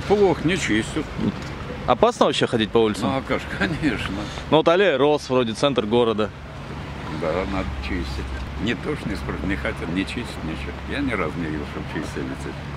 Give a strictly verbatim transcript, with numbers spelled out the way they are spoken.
плохо, не чистят. Опасно вообще ходить по улицам? Ну, а как же, конечно. Ну вот аллея Рос, вроде центр города. Да, надо чистить. Не то, что не спрашивают, не хотят, не чистить ничего. Я ни разу не видел, чтобы чистили.